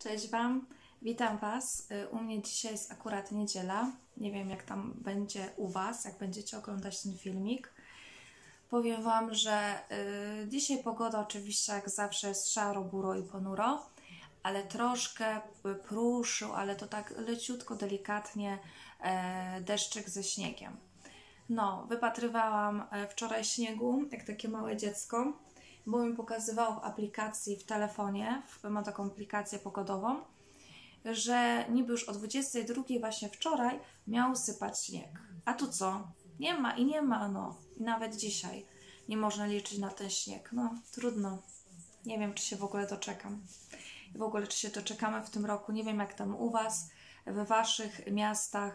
Cześć Wam, witam Was. U mnie dzisiaj jest akurat niedziela. Nie wiem, jak tam będzie u Was, jak będziecie oglądać ten filmik. Powiem Wam, że dzisiaj pogoda oczywiście jak zawsze jest szaro, buro i ponuro, ale troszkę pruszył, ale to tak leciutko, delikatnie deszczyk ze śniegiem. No, wypatrywałam wczoraj śniegu, jak takie małe dziecko, bo mi pokazywało w aplikacji w telefonie, mam taką aplikację pogodową, że niby już o 22 właśnie wczoraj miał sypać śnieg. A tu co? Nie ma i nie ma, no. I nawet dzisiaj nie można liczyć na ten śnieg. No, trudno. Nie wiem, czy się w ogóle doczekam. I w ogóle, czy się doczekamy w tym roku. Nie wiem, jak tam u Was, we Waszych miastach,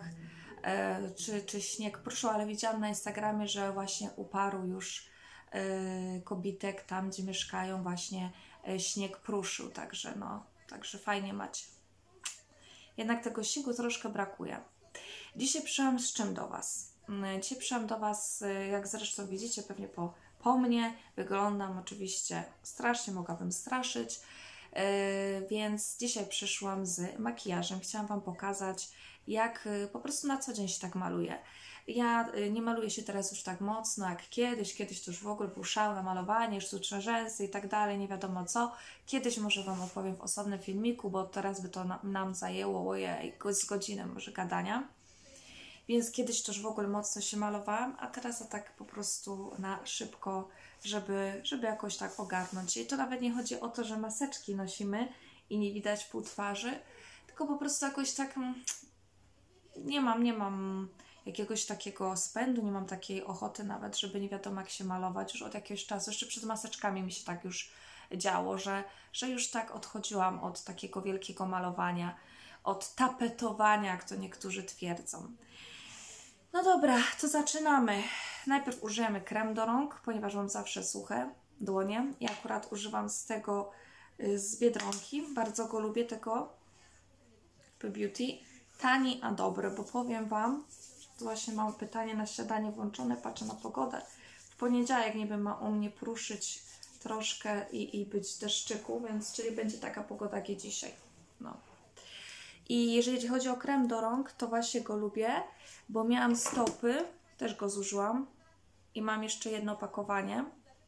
czy śnieg pruszył, ale widziałam na Instagramie, że właśnie u paru już kobitek tam, gdzie mieszkają, właśnie śnieg pruszył, także no, także fajnie macie. Jednak tego śniegu troszkę brakuje. Dzisiaj przyszłam z czym do Was? Dzisiaj przyszłam do Was, jak zresztą widzicie pewnie po mnie, wyglądam oczywiście strasznie, mogłabym straszyć, więc dzisiaj przyszłam z makijażem. Chciałam Wam pokazać, jak po prostu na co dzień się tak maluję. Ja nie maluję się teraz już tak mocno jak kiedyś. Kiedyś to już w ogóle był szał na malowanie, sztuczne rzęsy i tak dalej, nie wiadomo co. Kiedyś może Wam opowiem w osobnym filmiku, bo teraz by to nam zajęło z godzinę może gadania. Więc kiedyś to już w ogóle mocno się malowałam, a teraz to tak po prostu na szybko, żeby jakoś tak ogarnąć. I to nawet nie chodzi o to, że maseczki nosimy i nie widać pół twarzy, tylko po prostu jakoś tak nie mam jakiegoś takiego spędu, nie mam takiej ochoty nawet, żeby nie wiadomo jak się malować już od jakiegoś czasu. Jeszcze przed maseczkami mi się tak już działo, że już tak odchodziłam od takiego wielkiego malowania, od tapetowania, jak to niektórzy twierdzą. No dobra, to zaczynamy. Najpierw użyjemy krem do rąk, ponieważ mam zawsze suche dłonie. Ja akurat używam z tego z Biedronki. Bardzo go lubię, tego Beauty. Tani, a dobry, bo powiem Wam, to właśnie mam pytanie na śniadanie włączone, patrzę na pogodę. W poniedziałek niby ma u mnie pruszyć troszkę i być deszczyku, więc czyli będzie taka pogoda jak i dzisiaj. No. I jeżeli chodzi o krem do rąk, to właśnie go lubię, bo miałam stopy, też go zużyłam i mam jeszcze jedno opakowanie,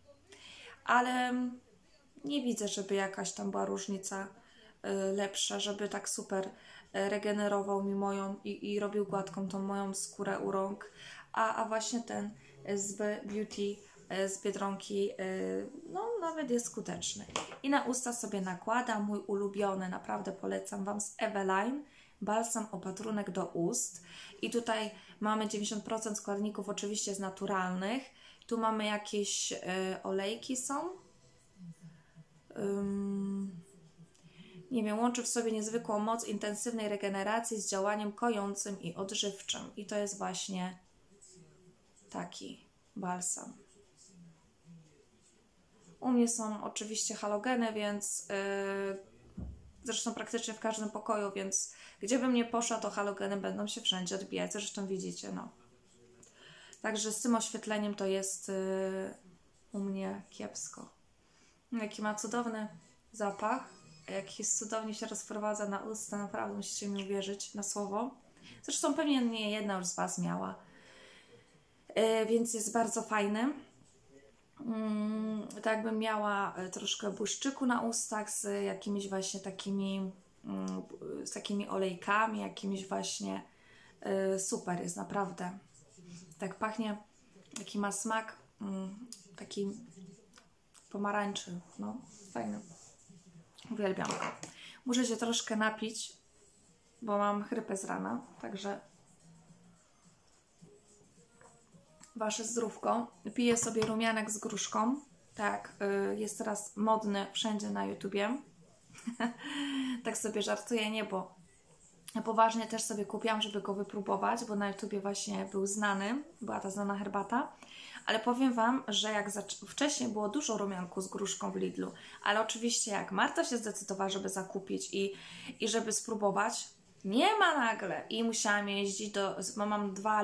ale nie widzę, żeby jakaś tam była różnica lepsza, żeby tak super regenerował mi moją i robił gładką tą moją skórę u rąk, a właśnie ten z Beauty z Biedronki no nawet jest skuteczny. I na usta sobie nakładam mój ulubiony, naprawdę polecam Wam, z Eveline balsam opatrunek do ust. I tutaj mamy 90% składników oczywiście z naturalnych. Tu mamy jakieś olejki są. Nie wiem, łączy w sobie niezwykłą moc intensywnej regeneracji z działaniem kojącym i odżywczym. I to jest właśnie taki balsam. U mnie są oczywiście halogeny, więc zresztą praktycznie w każdym pokoju, więc gdzie bym nie poszła, to halogeny będą się wszędzie odbijać. Zresztą widzicie, no. Także z tym oświetleniem to jest u mnie kiepsko. Jaki ma cudowny zapach, jak jest cudownie się rozprowadza na usta, naprawdę musicie mi uwierzyć na słowo. Zresztą pewnie nie jedna już z Was miała, więc jest bardzo fajny. Tak jakbym miała troszkę błyszczyku na ustach z jakimiś właśnie takimi olejkami, jakimiś właśnie super jest, naprawdę. Tak pachnie, jaki ma smak, taki pomarańczy, no fajny. Uwielbiam go. Muszę się troszkę napić, bo mam chrypę z rana, także Wasze zdrówko. Piję sobie rumianek z gruszką. Tak, jest teraz modny wszędzie na YouTubie. Tak sobie żartuję, nie, bo poważnie też sobie kupiłam, żeby go wypróbować, bo na YouTubie właśnie był znany, była ta znana herbata. Ale powiem Wam, że jak wcześniej było dużo rumianku z gruszką w Lidlu, ale oczywiście jak Marta się zdecydowała, żeby zakupić i żeby spróbować, nie ma nagle. I musiałam jeździć mam dwa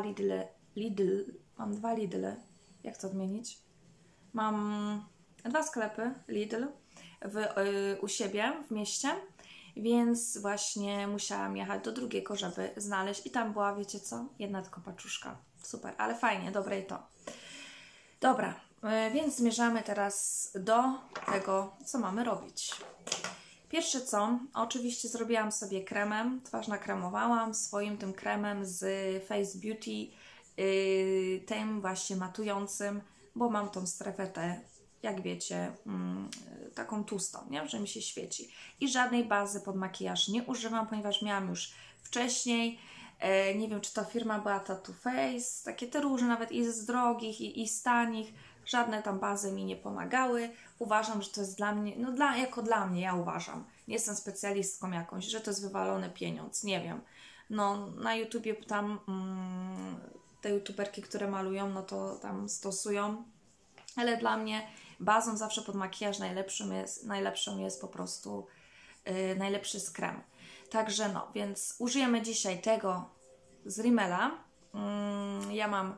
Lidle. Jak to odmienić? Mam dwa sklepy Lidl u siebie w mieście więc właśnie musiałam jechać do drugiego, żeby znaleźć i tam była, wiecie co? Jedna tylko paczuszka. Super, ale fajnie, dobre i to. Dobra, więc zmierzamy teraz do tego, co mamy robić. Pierwsze co, oczywiście zrobiłam sobie kremem, twarz nakremowałam swoim tym kremem z Face Beauty, tym właśnie matującym, bo mam tą strefę T, jak wiecie, taką tłustą, nie? Że mi się świeci. I żadnej bazy pod makijaż nie używam, ponieważ miałam już wcześniej, nie wiem czy ta firma była Too Faced, takie te różne, nawet i z drogich, i z tanich, żadne tam bazy mi nie pomagały. Uważam, że to jest dla mnie, no jako dla mnie, ja uważam, nie jestem specjalistką jakąś, że to jest wywalony pieniądz, nie wiem. No na YouTubie tam te youtuberki, które malują, no to tam stosują, ale dla mnie bazą zawsze pod makijaż najlepszą jest po prostu najlepszy z krem. Także no, więc użyjemy dzisiaj tego z Rimmela. Ja mam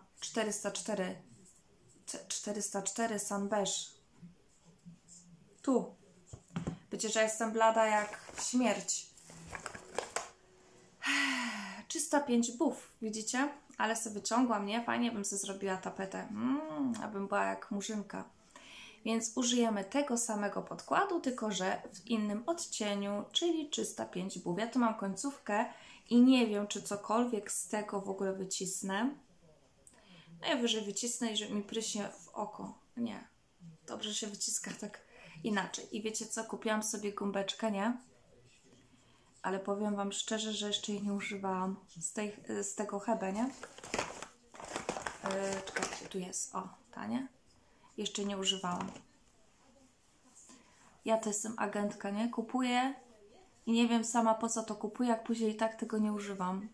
404 Sun Beige. Tu. Wiecie, że jestem blada jak śmierć. 305 buff, widzicie? Ale sobie wyciągłam, nie? Fajnie bym sobie zrobiła tapetę. Abym była jak murzynka. Więc użyjemy tego samego podkładu, tylko że w innym odcieniu, czyli 305 buff. Ja tu mam końcówkę i nie wiem, czy cokolwiek z tego w ogóle wycisnę. Najwyżej wycisnę i że mi pryśnie w oko. Nie. Dobrze się wyciska tak inaczej. I wiecie co? Kupiłam sobie gąbeczkę, nie? Ale powiem Wam szczerze, że jeszcze jej nie używałam z tego Hebe, nie? Czekajcie, tu jest. O, ta, nie? Jeszcze nie używałam. Ja to jestem agentka, nie? Kupuję i nie wiem sama po co to kupuję, jak później i tak tego nie używam.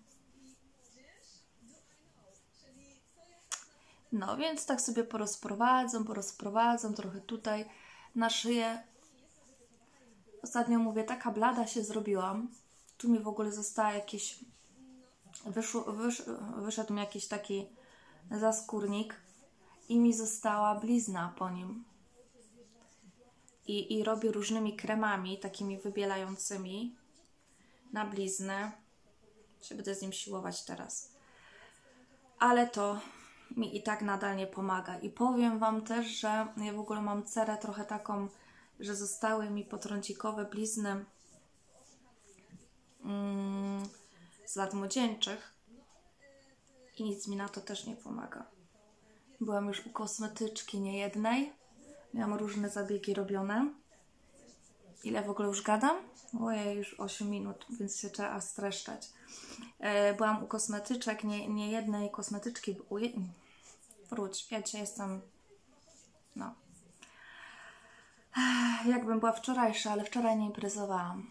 No, więc tak sobie porozprowadzam trochę tutaj na szyję. Ostatnio mówię, taka blada się zrobiłam. Tu mi w ogóle została jakieś... Wyszedł mi jakiś taki zaskórnik i mi została blizna po nim. I robię różnymi kremami, takimi wybielającymi na bliznę. Się będę z nim siłować teraz. Ale to mi i tak nadal nie pomaga. I powiem Wam też, że ja w ogóle mam cerę trochę taką, że zostały mi potrącikowe blizny z lat młodzieńczych i nic mi na to też nie pomaga. Byłam już u kosmetyczki niejednej, miałam różne zabiegi robione. Ile w ogóle już gadam? Ojej, już 8 minut, więc się trzeba streszczać. Byłam u kosmetyczek, niejednej kosmetyczki. Wróć, ja dzisiaj jestem... No. Jakbym była wczorajsza, ale wczoraj nie imprezowałam.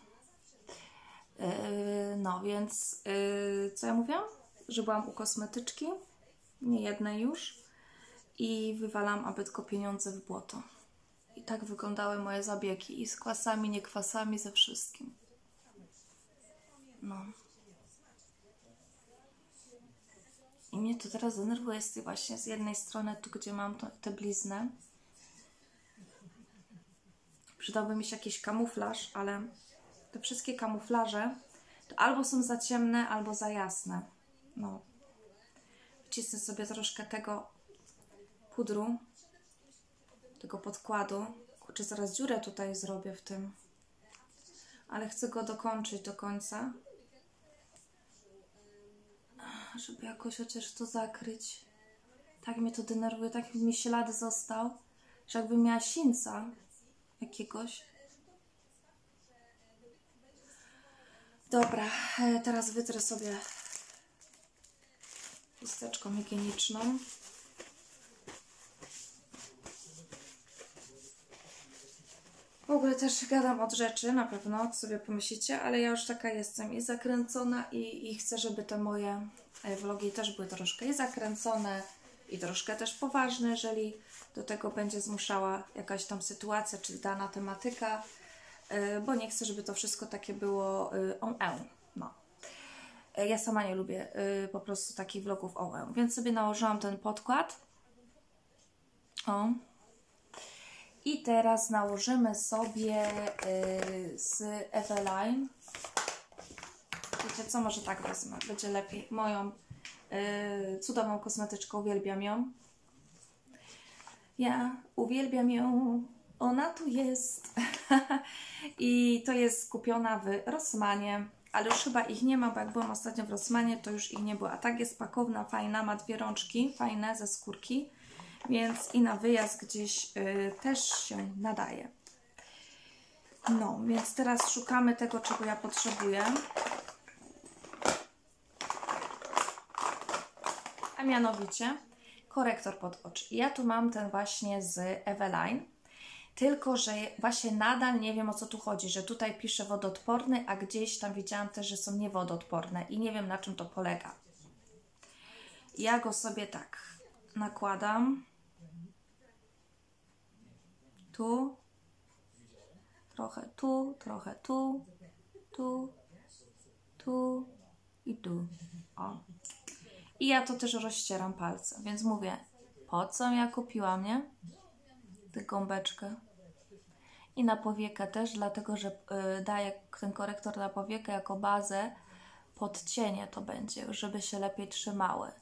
No, więc co ja mówiłam? Że byłam u kosmetyczki, niejednej już, i wywalam abytko pieniądze w błoto. I tak wyglądały moje zabiegi. I z kwasami, nie kwasami, ze wszystkim. No. I mnie to teraz denerwuje właśnie z jednej strony, tu gdzie mam tę bliznę. Przydałby mi się jakiś kamuflaż, ale te wszystkie kamuflaże to albo są za ciemne, albo za jasne. No. Wcisnę sobie troszkę tego pudru, tego podkładu. Kurczę, zaraz dziurę tutaj zrobię w tym. Ale chcę go dokończyć do końca. Żeby jakoś chociaż to zakryć. Tak mnie to denerwuje, tak mi ślad został, że jakbym miała sińca jakiegoś. Dobra, teraz wytrę sobie chusteczką higieniczną. W ogóle też gadam od rzeczy, na pewno, co sobie pomyślicie, ale ja już taka jestem i zakręcona i chcę, żeby te moje vlogi też były troszkę i zakręcone i troszkę też poważne, jeżeli do tego będzie zmuszała jakaś tam sytuacja czy dana tematyka, bo nie chcę, żeby to wszystko takie było no. Ja sama nie lubię po prostu takich vlogów więc sobie nałożyłam ten podkład. O. I teraz nałożymy sobie z Eveline. Wiecie co, może tak wezmę, będzie lepiej. Moją cudowną kosmetyczkę, uwielbiam ją. Ja uwielbiam ją, ona tu jest. I to jest kupiona w Rossmanie, ale już chyba ich nie ma, bo jak byłam ostatnio w Rossmanie, to już ich nie było. A tak jest pakowna, fajna, ma 2 rączki, fajne, ze skórki, więc i na wyjazd gdzieś też się nadaje. No, więc teraz szukamy tego, czego ja potrzebuję. A mianowicie korektor pod oczy. Ja tu mam ten właśnie z Eveline, tylko że właśnie nadal nie wiem, o co tu chodzi, że tutaj pisze wodoodporny, a gdzieś tam widziałam też, że są niewodoodporne i nie wiem, na czym to polega. Ja go sobie tak nakładam. Tu, trochę tu, trochę tu, tu, tu i tu. O. I ja to też rozcieram palcem, więc mówię, po co ja kupiłam, nie? Tę gąbeczkę. I na powiekę też, dlatego że daję ten korektor na powiekę jako bazę pod cienie to będzie, żeby się lepiej trzymały.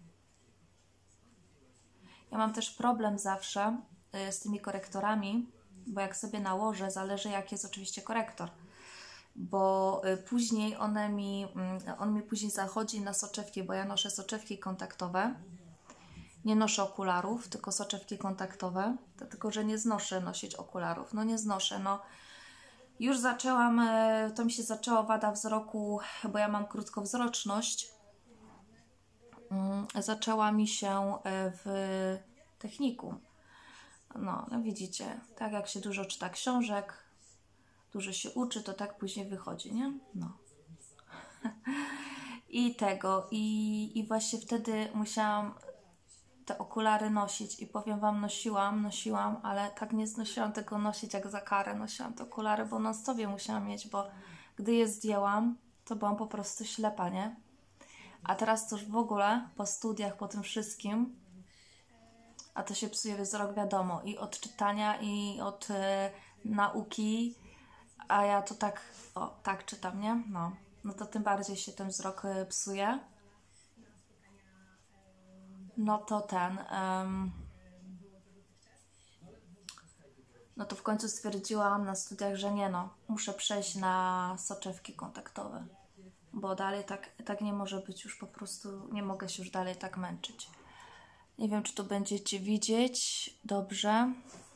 Ja mam też problem zawsze z tymi korektorami, bo jak sobie nałożę, zależy jaki jest oczywiście korektor, bo później on mi później zachodzi na soczewki, bo ja noszę soczewki kontaktowe. Nie noszę okularów, tylko soczewki kontaktowe, dlatego że nie znoszę nosić okularów. No nie znoszę, no. Już zaczęłam, to mi się zaczęła wada wzroku, bo ja mam krótkowzroczność. Zaczęła mi się w technikum. No widzicie, tak jak się dużo czyta książek, dużo się uczy, to tak później wychodzi, nie? No. I właśnie wtedy musiałam te okulary nosić i powiem Wam, nosiłam, ale tak nie znosiłam tego nosić jak za karę. Nosiłam te okulary, bo na sobie musiałam mieć, bo gdy je zdjęłam, to byłam po prostu ślepa, nie? A teraz to już w ogóle po studiach, po tym wszystkim, a to się psuje wzrok, wiadomo, i od czytania, i od nauki, a ja to tak, tak czytam, nie? No to tym bardziej się ten wzrok psuje. No to no to w końcu stwierdziłam na studiach, że nie no, muszę przejść na soczewki kontaktowe, bo dalej tak nie może być, już po prostu nie mogę się już dalej tak męczyć. Nie wiem, czy to będziecie widzieć dobrze.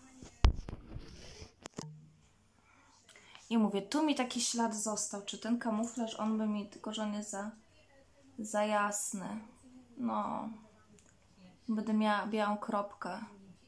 I mówię, tu mi taki ślad został, czy ten kamuflaż, on by mi, tylko że on jest za jasny. No, będę miała białą kropkę.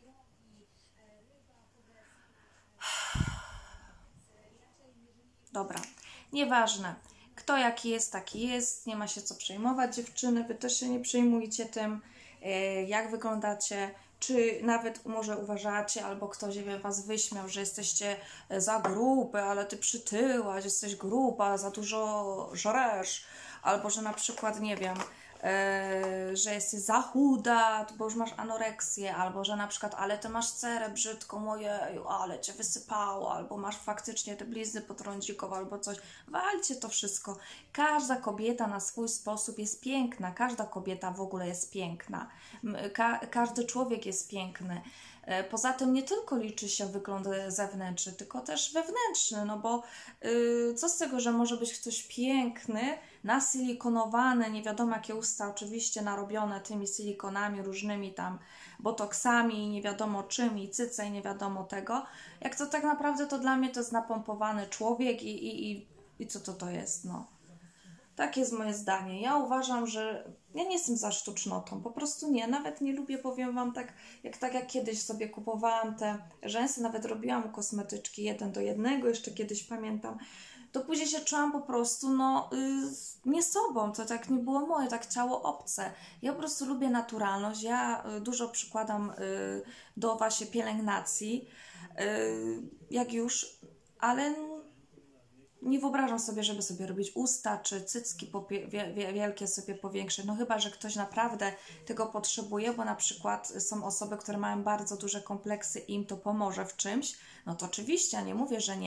Dobra, nieważne. Kto jaki jest, taki jest. Nie ma się co przejmować, dziewczyny. Wy też się nie przejmujcie tym, jak wyglądacie. Czy nawet może uważacie, albo ktoś Was wyśmiał, że jesteście za grube, ale ty przytyłaś, jesteś gruba, za dużo żresz. Albo że na przykład, nie wiem, że jesteś za chuda, bo już masz anoreksję, albo że na przykład, ale ty masz cerę brzydką, ojeju, ale cię wysypało, albo masz faktycznie te blizny potrądzikowe, albo coś. Walcie to wszystko. Każda kobieta na swój sposób jest piękna, każda kobieta w ogóle jest piękna, każdy człowiek jest piękny. Poza tym nie tylko liczy się wygląd zewnętrzny, tylko też wewnętrzny, no bo co z tego, że może być ktoś piękny, nasilikonowany, nie wiadomo jakie usta, oczywiście narobione tymi silikonami, różnymi tam botoksami, nie wiadomo czym, i cyce, i nie wiadomo tego, jak to tak naprawdę to dla mnie to jest napompowany człowiek i co to jest, no. Tak jest moje zdanie. Ja uważam, że ja nie jestem za sztucznotą, po prostu nie. Nawet nie lubię, powiem Wam, tak jak kiedyś sobie kupowałam te rzęsy, nawet robiłam u kosmetyczki 1:1, jeszcze kiedyś pamiętam, to później się czułam po prostu, nie sobą, to tak nie było moje, tak ciało obce. Ja po prostu lubię naturalność, ja dużo przykładam do właśnie pielęgnacji, jak już, ale nie wyobrażam sobie, żeby sobie robić usta czy cycki wielkie sobie powiększe. No chyba, że ktoś naprawdę tego potrzebuje, bo na przykład są osoby, które mają bardzo duże kompleksy i im to pomoże w czymś. No to oczywiście, nie mówię, że nie.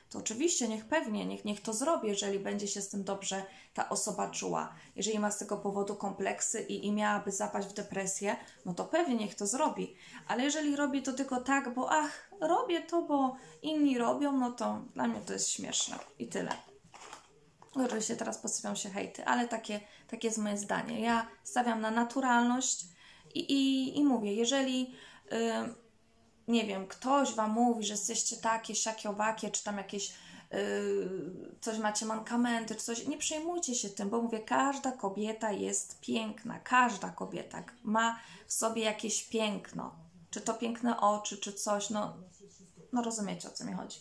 to oczywiście niech to zrobi, jeżeli będzie się z tym dobrze ta osoba czuła. Jeżeli ma z tego powodu kompleksy i miałaby zapaść w depresję, no to pewnie niech to zrobi. Ale jeżeli robi to tylko tak, bo robię to, bo inni robią, no to dla mnie to jest śmieszne i tyle. Oczywiście teraz posypią się hejty, ale takie jest moje zdanie. Ja stawiam na naturalność i mówię, jeżeli nie wiem, ktoś Wam mówi, że jesteście takie, siakie, owakie, czy tam jakieś coś macie mankamenty, czy coś, nie przejmujcie się tym, bo mówię, każda kobieta jest piękna, każda kobieta ma w sobie jakieś piękno, czy to piękne oczy, czy coś, no rozumiecie, o co mi chodzi.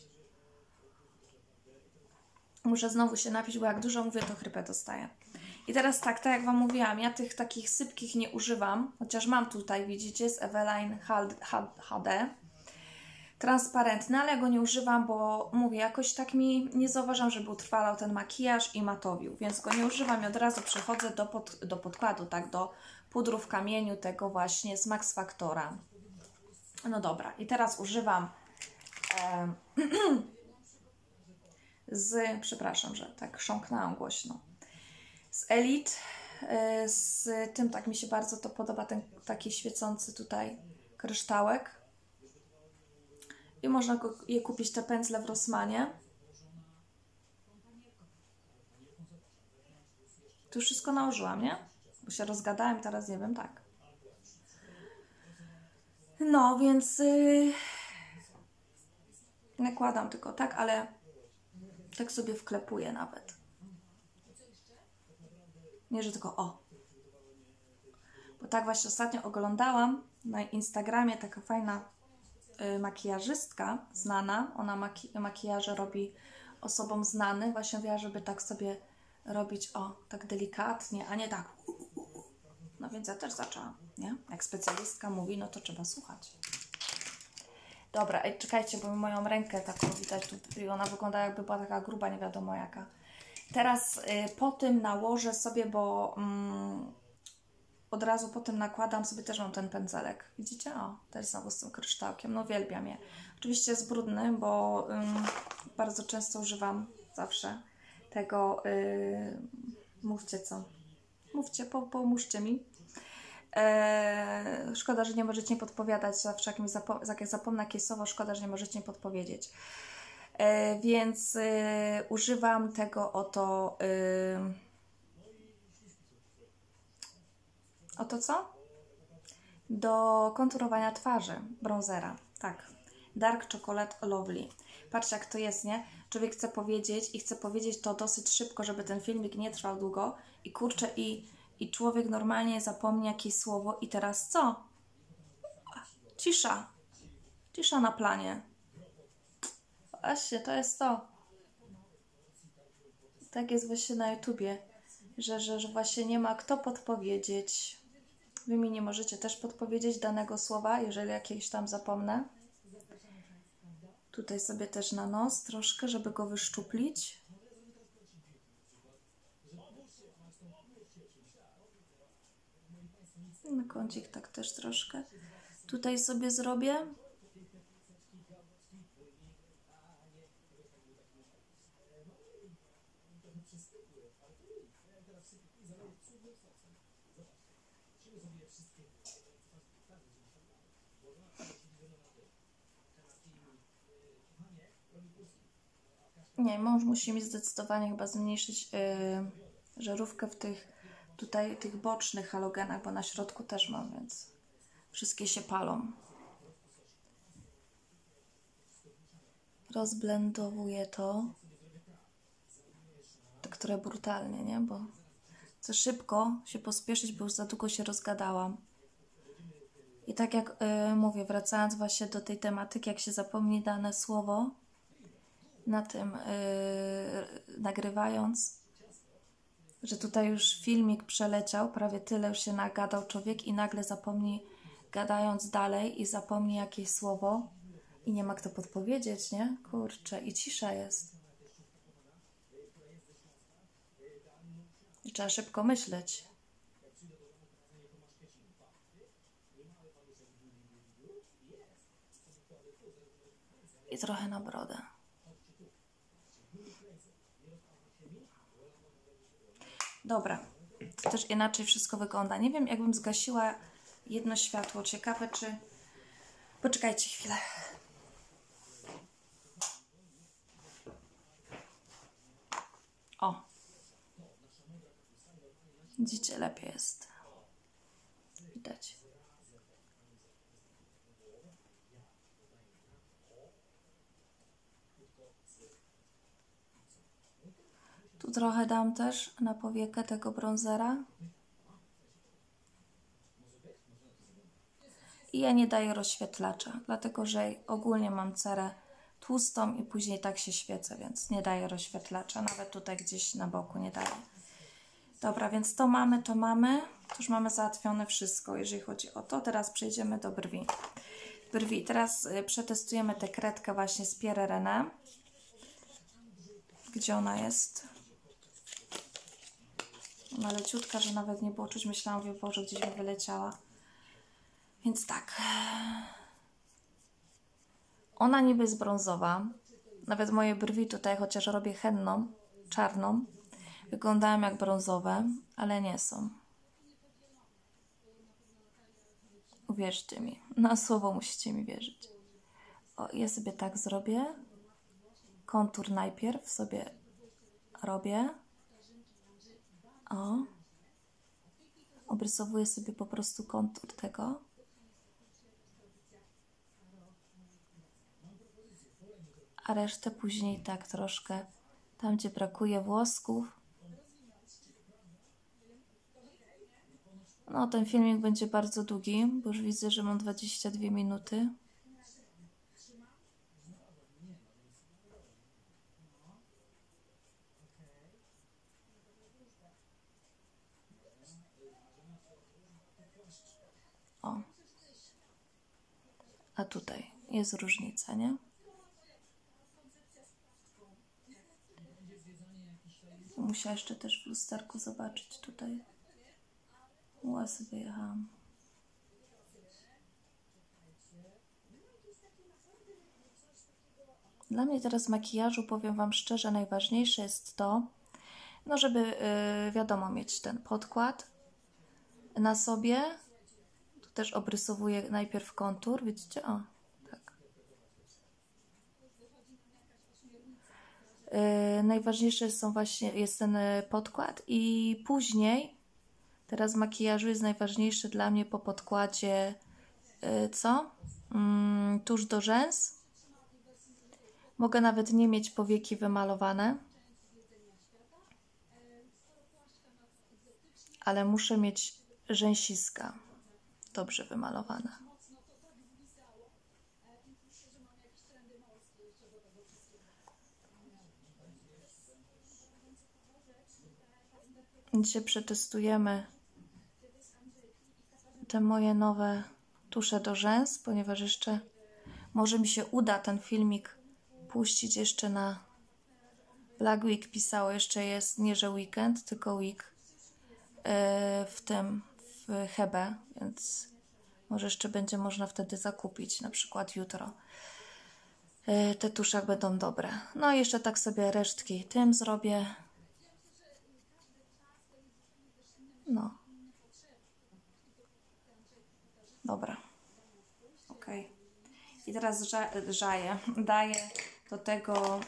Muszę znowu się napić, bo jak dużo mówię, to chrypę dostaję. I teraz tak jak Wam mówiłam, ja tych takich sypkich nie używam, chociaż mam tutaj, widzicie, z Eveline HD. Transparentny, ale ja go nie używam, bo mówię, jakoś tak mi nie zauważam, żeby utrwalał ten makijaż i matowił, więc go nie używam i od razu przechodzę do podkładu, tak, do pudru w kamieniu tego właśnie z Max Factora. No dobra, i teraz używam przepraszam, że tak chrząknęłam głośno, z Elite, z tym, tak mi się bardzo to podoba, ten taki świecący tutaj kryształek. I można je kupić, te pędzle w Rossmanie. Tu już wszystko nałożyłam, nie? Bo się rozgadałem, teraz nie wiem, tak. No, więc nakładam tylko tak, ale tak sobie wklepuję nawet. Nie, że tylko Bo tak właśnie ostatnio oglądałam na Instagramie, taka fajna makijażystka znana, ona makijaże robi osobom znanym, właśnie mówiła, żeby tak sobie robić, tak delikatnie, a nie tak. No więc ja też zaczęłam, nie? Jak specjalistka mówi, no to trzeba słuchać. Dobra, czekajcie, bo moją rękę taką widać, tu ona wygląda jakby była taka gruba, nie wiadomo jaka. Teraz po tym nałożę sobie, bo od razu po tym nakładam sobie, też mam ten pędzelek. Widzicie? Też znowu z tym kryształkiem. No uwielbiam je. Oczywiście jest brudny, bo bardzo często używam zawsze tego. Mówcie co? Mówcie, pomóżcie mi. Szkoda, że nie możecie mi podpowiadać. Zawsze jak zapomnę jakieś słowo, szkoda, że nie możecie mi podpowiedzieć. Więc używam tego oto... Oto co? Do konturowania twarzy, bronzera. Tak. Dark Chocolate Lovely. Patrzcie, jak to jest, nie? Człowiek chce powiedzieć i chce powiedzieć to dosyć szybko, żeby ten filmik nie trwał długo. I kurczę, i człowiek normalnie zapomni jakieś słowo. I teraz co? Cisza. Cisza na planie. Właśnie, to jest to. Tak jest właśnie na YouTubie, że właśnie nie ma kto podpowiedzieć. Wy mi nie możecie też podpowiedzieć danego słowa, jeżeli jakieś tam zapomnę. Tutaj sobie też na nos troszkę, żeby go wyszczuplić. Na kącik tak też troszkę. Tutaj sobie zrobię. Nie, mąż musi mi zdecydowanie chyba zmniejszyć żarówkę w tych bocznych halogenach, bo na środku też mam, więc wszystkie się palą. Rozblendowuję to. Tak trochę brutalnie, nie? Bo chcę szybko się pospieszyć, bo już za długo się rozgadałam. I tak jak mówię, wracając właśnie do tej tematyki, jak się zapomni dane słowo, na tym nagrywając, że tutaj już filmik przeleciał, prawie tyle już się nagadał człowiek i nagle zapomni, gadając dalej i zapomni jakieś słowo i nie ma kto podpowiedzieć, nie? Kurczę, i cisza jest. I trzeba szybko myśleć. I trochę na brodę. Dobra, to też inaczej wszystko wygląda. Nie wiem, jakbym zgasiła jedno światło. Ciekawe, czy... Poczekajcie chwilę. O! Widzicie, lepiej jest. Widać. Tu trochę dam też na powiekę tego bronzera. I ja nie daję rozświetlacza, dlatego że ogólnie mam cerę tłustą i później tak się świecę, więc nie daję rozświetlacza. Nawet tutaj gdzieś na boku nie daję. Dobra, więc to mamy. To już mamy załatwione wszystko, jeżeli chodzi o to. Teraz przejdziemy do brwi. Brwi. Teraz przetestujemy tę kredkę właśnie z Pierre René. Gdzie ona jest? Ona leciutka, że nawet nie było czuć. Myślałam, że Boże, gdzieś mi wyleciała. Więc tak. Ona niby jest brązowa. Nawet moje brwi tutaj, chociaż robię henną, czarną, wyglądają jak brązowe, ale nie są. Uwierzcie mi. Na słowo musicie mi wierzyć. O, ja sobie tak zrobię. Kontur najpierw sobie robię. O. Obrysowuję sobie po prostu kontur tego. A resztę później tak troszkę tam, gdzie brakuje włosków. No, ten filmik będzie bardzo długi, bo już widzę, że mam 22 minuty. O. A tutaj jest różnica, nie? Musiała jeszcze też w lusterku zobaczyć tutaj. Ja sobie jechałam. Dla mnie teraz w makijażu, powiem Wam szczerze, najważniejsze jest to, no żeby wiadomo, mieć ten podkład na sobie. Tu też obrysowuję najpierw kontur, widzicie? O, tak. Najważniejsze jest ten podkład i później, teraz w makijażu jest najważniejsze dla mnie po podkładzie co? Tusz do rzęs. Mogę nawet nie mieć powieki wymalowane, ale muszę mieć rzęsiska dobrze wymalowane. Dzisiaj przetestujemy te moje nowe tusze do rzęs, ponieważ jeszcze może mi się uda ten filmik puścić jeszcze na Black Week. Pisało, jeszcze jest nie że weekend, tylko week w Hebe, więc może jeszcze będzie można wtedy zakupić, na przykład jutro. Te tusze będą dobre. No i jeszcze tak sobie resztki tym zrobię. No. Dobra. Ok. I teraz daję do tego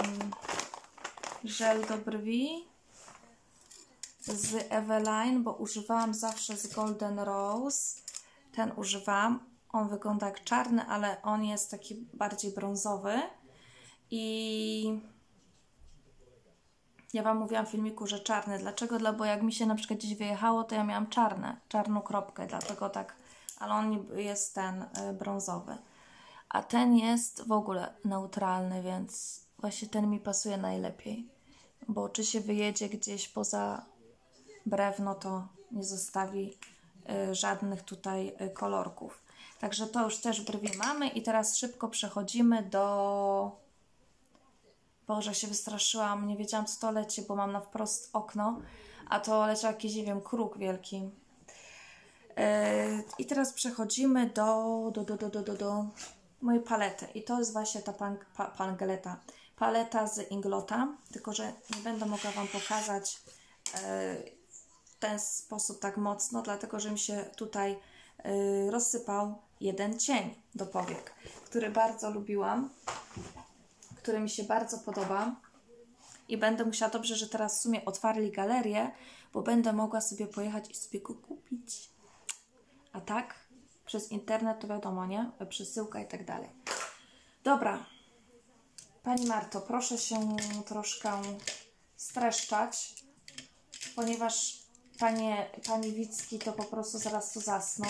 żel do brwi z Eveline, bo używałam zawsze z Golden Rose. Ten używam. On wygląda jak czarny, ale on jest taki bardziej brązowy. I ja Wam mówiłam w filmiku, że czarny. Dlaczego? Bo jak mi się na przykład gdzieś wyjechało, to ja miałam czarną kropkę, dlatego tak, ale on jest ten brązowy. A ten jest w ogóle neutralny, więc właśnie ten mi pasuje najlepiej. Bo czy się wyjedzie gdzieś poza Brewno, to nie zostawi żadnych tutaj kolorków. Także to już też brwi mamy i teraz szybko przechodzimy do... Boże, się wystraszyłam, nie wiedziałam, co to leci, bo mam na wprost okno, a to leciał jakiś, nie wiem, kruk wielki. I teraz przechodzimy do mojej palety. I to jest właśnie ta paleta z Inglota, tylko że nie będę mogła Wam pokazać w ten sposób tak mocno, dlatego że mi się tutaj rozsypał jeden cień do powiek, który bardzo lubiłam, który mi się bardzo podoba i będę musiała, dobrze, że teraz w sumie otwarli galerię, bo będę mogła sobie pojechać i sobie go kupić. A tak, przez internet to wiadomo, nie? Przesyłka i tak dalej. Dobra. Pani Marto, proszę się troszkę streszczać, ponieważ Pani Wicki to po prostu zaraz tu zasną.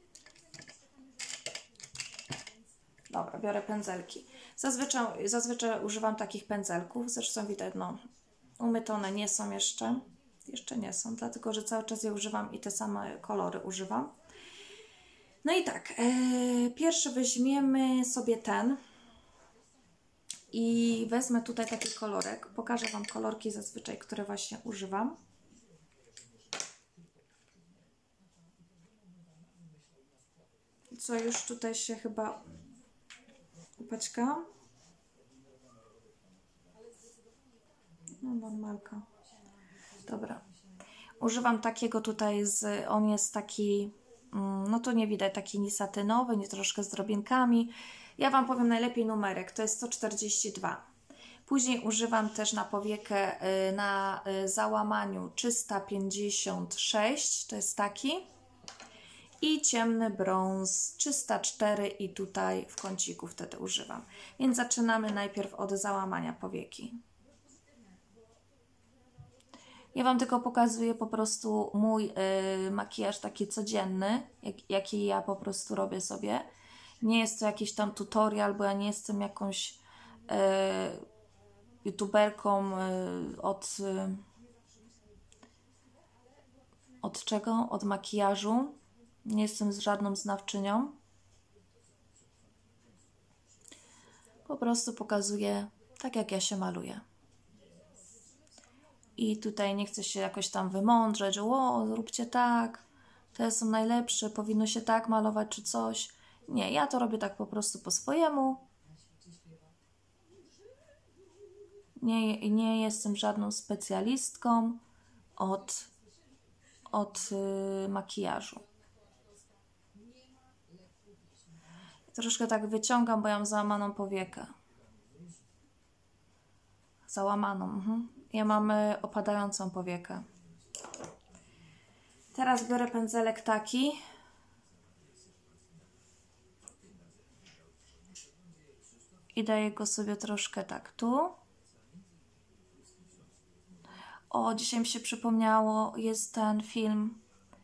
Dobra, biorę pędzelki. Zazwyczaj używam takich pędzelków, zresztą widać, no, umyte one nie są jeszcze. Jeszcze nie są, dlatego że cały czas je używam i te same kolory używam. No i tak, pierwszy weźmiemy sobie ten i wezmę tutaj taki kolorek. Pokażę Wam kolorki zazwyczaj, które właśnie używam. Co już tutaj się chyba upaćkałam? No normalka. Dobra. Używam takiego tutaj, on jest taki, no to nie widać, taki nisatynowy, nie troszkę z drobinkami. Ja Wam powiem najlepiej numerek, to jest 142. Później używam też na powiekę na załamaniu 356, to jest taki. I ciemny brąz 304 i tutaj w kąciku wtedy używam. Więc zaczynamy najpierw od załamania powieki. Ja Wam tylko pokazuję po prostu mój makijaż taki codzienny, jaki ja po prostu robię sobie. Nie jest to jakiś tam tutorial, bo ja nie jestem jakąś youtuberką od czego? Od makijażu. Nie jestem z żadną znawczynią. Po prostu pokazuję tak, jak ja się maluję. I tutaj nie chcę się jakoś tam wymądrzeć, że o, zróbcie tak, te są najlepsze, powinno się tak malować czy coś. Nie, ja to robię tak po prostu po swojemu. Nie jestem żadną specjalistką od makijażu. Troszkę tak wyciągam, bo ja mam załamaną powiekę. Załamaną. Ja mam opadającą powiekę. Teraz biorę pędzelek taki. I daję go sobie troszkę tak tu. O, dzisiaj mi się przypomniało, jest ten film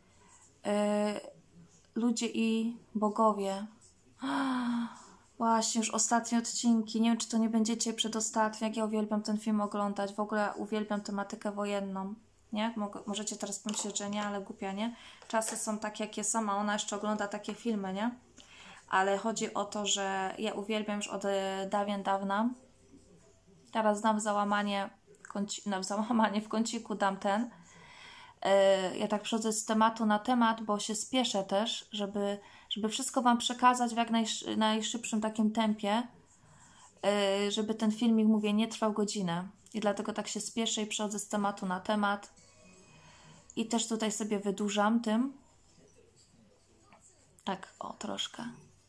Ludzie i Bogowie. Właśnie, już ostatnie odcinki. Nie wiem, czy to nie będziecie przedostatni, jak ja uwielbiam ten film oglądać. W ogóle uwielbiam tematykę wojenną. Nie? Możecie teraz pomyśleć, że nie, ale głupia, nie? Czasy są takie, jakie są, a ona jeszcze ogląda takie filmy, nie? Ale chodzi o to, że ja uwielbiam już od dawien dawna. Teraz dam załamanie w kąciku, dam ten. Ja tak przechodzę z tematu na temat, bo się spieszę też, żeby wszystko Wam przekazać w jak najszybszym takim tempie, żeby ten filmik, mówię, nie trwał godzinę. I dlatego tak się spieszę i przechodzę z tematu na temat. I też tutaj sobie wydłużam tym. Tak, o, troszkę.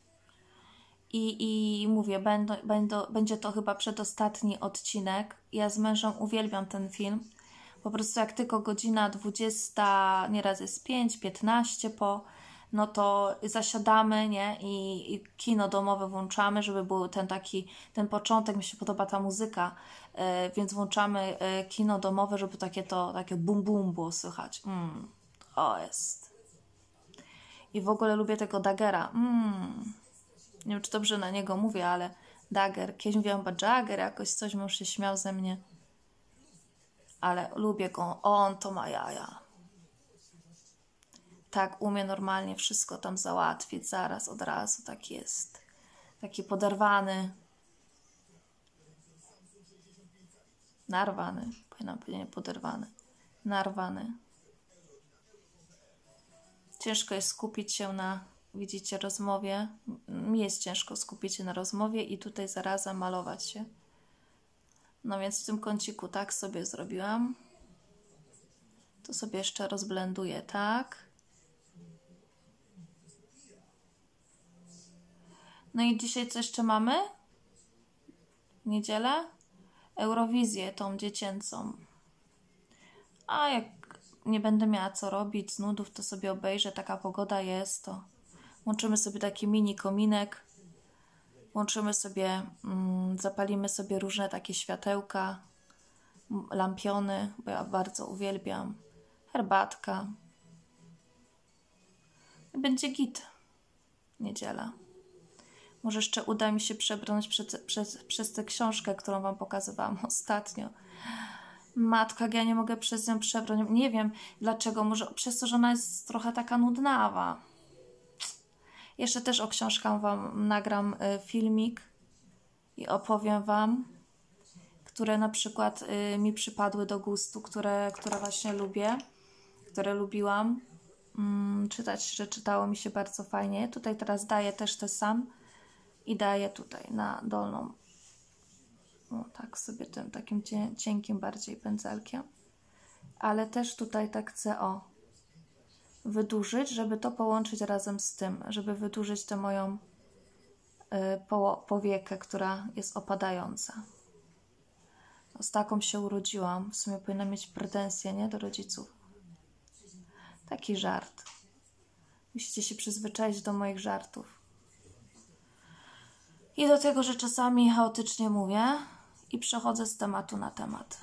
I mówię, będzie to chyba przedostatni odcinek. Ja z mężem uwielbiam ten film. Po prostu jak tylko godzina 20, nieraz jest 5, 15 po, no to zasiadamy, nie? I kino domowe włączamy, żeby był ten początek, mi się podoba ta muzyka, więc włączamy kino domowe, żeby takie bum bum było słychać. O, jest. I w ogóle lubię tego Daggera. Nie wiem, czy dobrze na niego mówię, ale Dagger. Kiedyś mówiłam, Jagger, jakoś coś, mąż się śmiał ze mnie. Ale lubię go. On to ma jaja. Tak, umie normalnie wszystko tam załatwić. Zaraz, od razu. Tak jest. Taki poderwany. Narwany. Powinnam powiedzieć, nie poderwany. Narwany. Ciężko jest skupić się na, widzicie, rozmowie. Mi jest ciężko skupić się na rozmowie i tutaj zarazem malować się. No więc w tym kąciku tak sobie zrobiłam. To sobie jeszcze rozblenduję, tak. No i dzisiaj co jeszcze mamy? W niedzielę? Eurowizję, tą dziecięcą. A jak nie będę miała co robić z nudów, to sobie obejrzę, taka pogoda jest, to włączymy sobie taki mini kominek, włączymy sobie, zapalimy sobie różne takie światełka, lampiony, bo ja bardzo uwielbiam, herbatka. I będzie git. Niedziela. Może jeszcze uda mi się przebrnąć przez tę książkę, którą Wam pokazywałam ostatnio. Matko, jak ja nie mogę przez nią przebrnąć. Nie wiem dlaczego. Może przez to, że ona jest trochę taka nudnawa. Jeszcze też o książkach Wam nagram filmik i opowiem Wam, które na przykład mi przypadły do gustu, które właśnie lubię, które lubiłam czytać, że czytało mi się bardzo fajnie. Tutaj teraz daję też te sam i daję tutaj na dolną. O, tak sobie tym takim cienkim bardziej pędzelkiem. Ale też tutaj tak chcę wydłużyć, żeby to połączyć razem z tym, żeby wydłużyć tę moją powiekę, która jest opadająca. No, z taką się urodziłam. W sumie powinna mieć pretensje, nie? Do rodziców. Taki żart. Musicie się przyzwyczaić do moich żartów. I do tego, że czasami chaotycznie mówię i przechodzę z tematu na temat.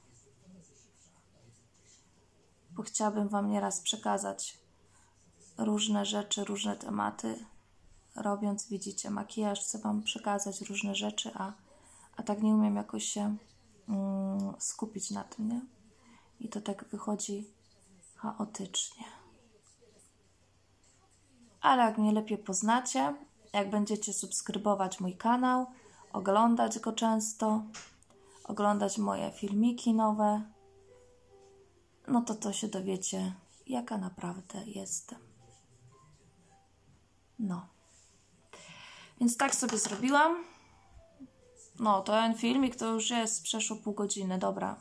Bo chciałabym Wam nieraz przekazać różne rzeczy, różne tematy. Robiąc, widzicie, makijaż, chcę Wam przekazać różne rzeczy, a tak nie umiem jakoś się skupić na tym, nie? I to tak wychodzi chaotycznie. Ale jak mnie lepiej poznacie, jak będziecie subskrybować mój kanał, oglądać go często, oglądać moje filmiki nowe, no to się dowiecie, jaka naprawdę jestem. No. Więc tak sobie zrobiłam. No, ten filmik to już jest przeszło pół godziny, dobra.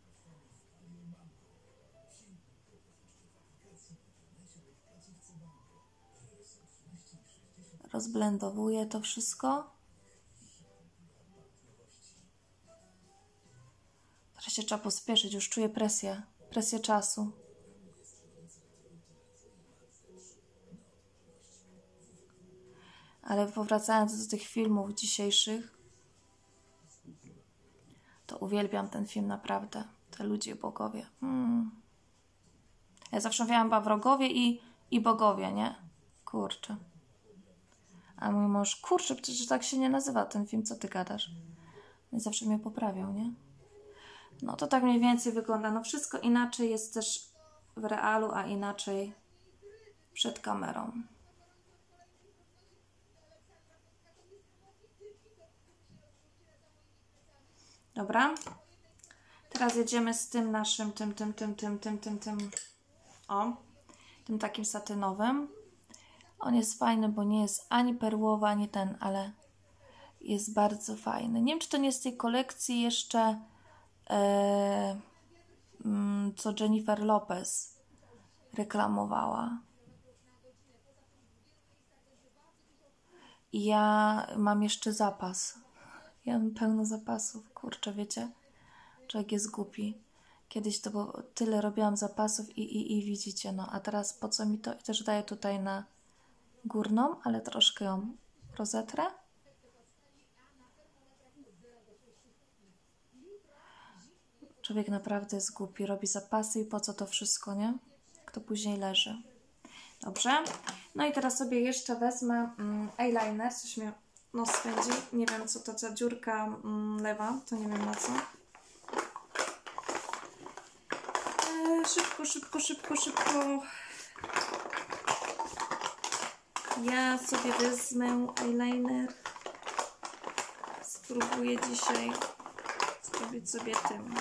Rozblendowuję to wszystko. Teraz się trzeba pospieszyć, już czuję presję czasu. Ale powracając do tych filmów dzisiejszych, to uwielbiam ten film naprawdę. Te ludzie, bogowie. Ja zawsze mówiłam chyba wrogowie i bogowie, nie? Kurczę. A mój mąż, kurczę, przecież tak się nie nazywa ten film, co ty gadasz? I zawsze mnie poprawiał, nie? No to tak mniej więcej wygląda. No wszystko inaczej jest też w realu, a inaczej przed kamerą. Dobra. Teraz jedziemy z tym naszym, tym takim satynowym. On jest fajny, bo nie jest ani perłowy, ani ten, ale jest bardzo fajny. Nie wiem, czy to nie jest z tej kolekcji jeszcze co Jennifer Lopez reklamowała. I ja mam jeszcze zapas. Ja mam pełno zapasów. Kurczę, wiecie? Człowiek jest głupi. Kiedyś to było, tyle robiłam zapasów i widzicie, no. A teraz po co mi to? I też daję tutaj na górną, ale troszkę ją rozetrę. Człowiek naprawdę jest głupi. Robi zapasy i po co to wszystko, nie? Kto później leży. Dobrze. No i teraz sobie jeszcze wezmę eyeliner. Coś mnie nos swędzi. Nie wiem, co to za dziurka lewa. To nie wiem na co. Szybko. Ja sobie wezmę eyeliner. Spróbuję dzisiaj zrobić sobie tym.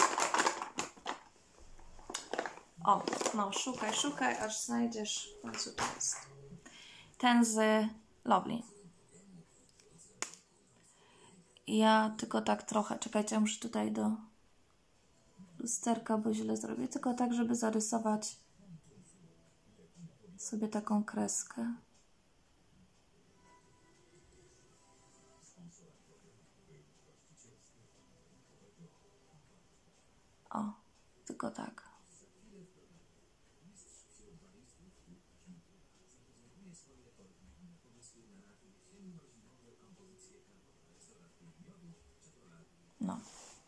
O, no szukaj, aż znajdziesz. No co to jest? Ten z Lovely. Ja tylko tak trochę, czekajcie, ja muszę tutaj lusterka, bo źle zrobię, tylko tak, żeby zarysować sobie taką kreskę. O, tylko tak. No.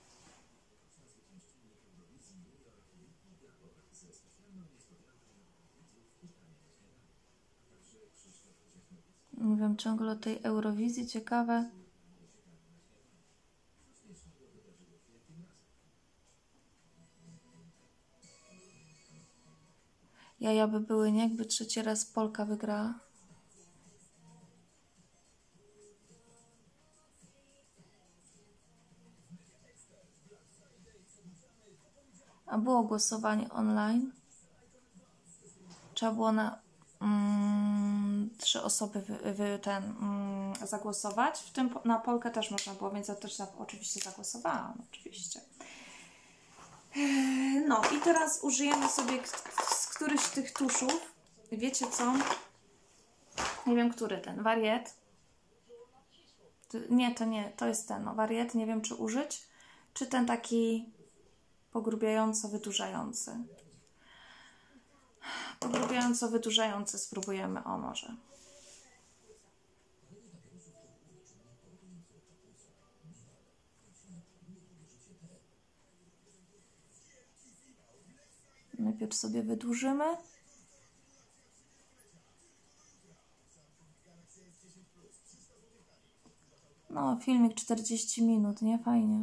Mówię ciągle o tej Eurowizji, ciekawe. Jaja by były, nie? Jakby trzeci raz Polka wygrała. A było głosowanie online. Trzeba było na 3 osoby zagłosować. W tym na Polkę też można było, więc ja też oczywiście zagłosowałam. Oczywiście. No i teraz użyjemy sobie z któryś z tych tuszów. Wiecie co? Nie wiem, który ten. Wariet. Nie, to nie. To jest ten. No, wariet. Nie wiem, czy użyć. Czy ten taki pogrubiająco wydłużający. Pogrubiająco wydłużający spróbujemy. O, może. Najpierw sobie wydłużymy. No, filmik 40 minut, nie? Fajnie.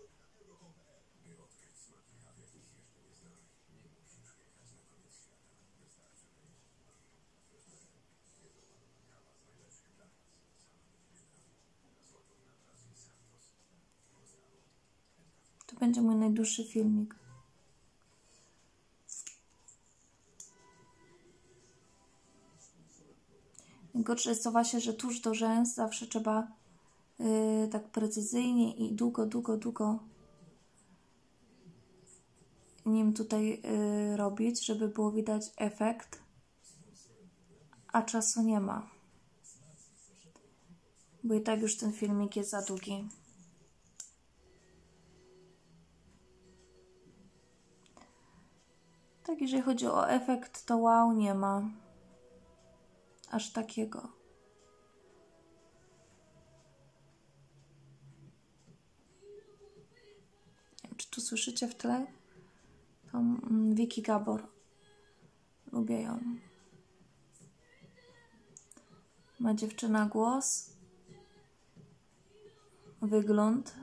To będzie mój najdłuższy filmik. Najgorsze jest to właśnie, że tuż do rzęs zawsze trzeba tak precyzyjnie i długo nim tutaj robić, żeby było widać efekt, a czasu nie ma. Bo i tak już ten filmik jest za długi. Tak, jeżeli chodzi o efekt, to wow, nie ma aż takiego. Nie wiem, czy tu słyszycie w tle? Tą Vicky Gabor. Lubię ją. Ma dziewczyna głos, wygląd.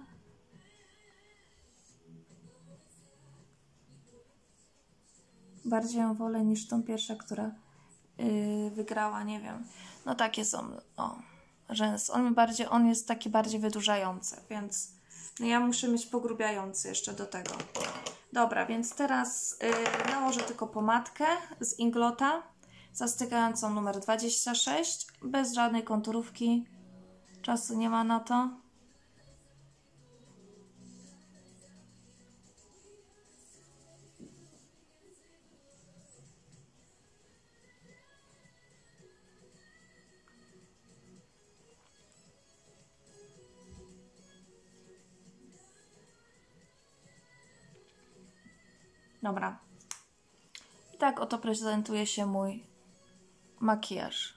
Bardziej ją wolę niż tą pierwszą, która wygrała, nie wiem. No takie są, o, rzęs. On jest taki bardziej wydłużający, więc no ja muszę mieć pogrubiający jeszcze do tego. Dobra, więc teraz nałożę tylko pomadkę z Inglota, zastykającą numer 26, bez żadnej konturówki. Czasu nie ma na to. Dobra. I tak oto prezentuje się mój makijaż.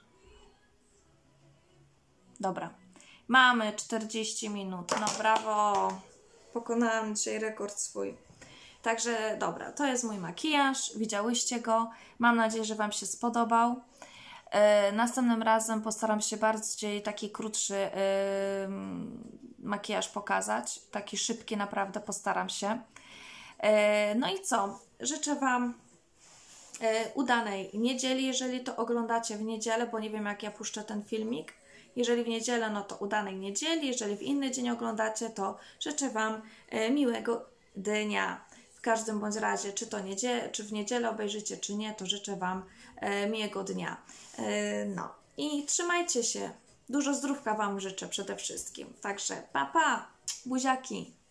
Dobra. Mamy 40 minut. No brawo. Pokonałam dzisiaj rekord swój. Także dobra, to jest mój makijaż. Widziałyście go. Mam nadzieję, że Wam się spodobał. Następnym razem postaram się bardziej taki krótszy makijaż pokazać. Taki szybki naprawdę postaram się. No i co? Życzę Wam udanej niedzieli, jeżeli to oglądacie w niedzielę, bo nie wiem, jak ja puszczę ten filmik. Jeżeli w niedzielę, no to udanej niedzieli. Jeżeli w inny dzień oglądacie, to życzę Wam miłego dnia. W każdym bądź razie, czy w niedzielę obejrzycie, czy nie, to życzę Wam miłego dnia. No i trzymajcie się. Dużo zdrówka Wam życzę przede wszystkim. Także pa, pa, buziaki.